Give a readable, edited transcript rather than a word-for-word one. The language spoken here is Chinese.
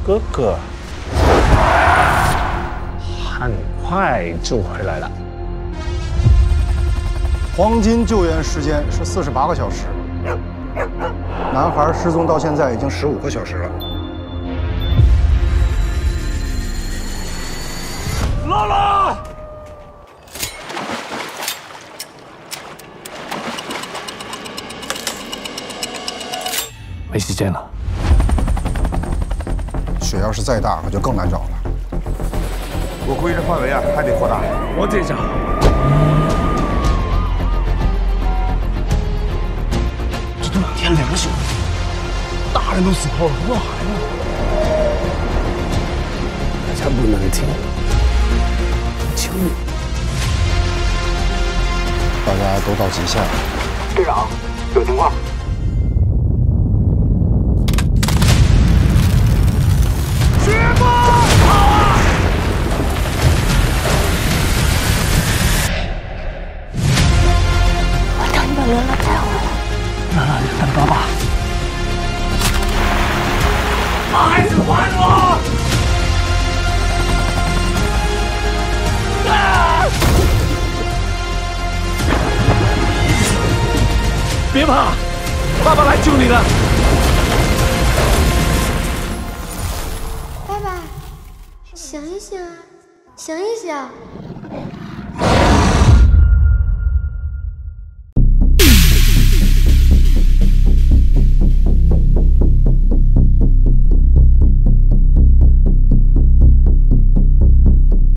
哥哥很快就回来了。 黄金救援时间是48个小时，男孩失踪到现在已经15个小时了。 乐乐，没时间了。 雪要是再大，可就更难找了。 我估计这范围啊还得扩大。 我这找。这都2天2宿，大人都死透了，何况孩子？大家不能停，求你！ 大家都到极限了。 队长，有情况。 乐乐带回来， 乐乐，你等爸爸！把孩子还我！别怕，爸爸来救你的。 爸爸，醒一醒啊，醒一醒！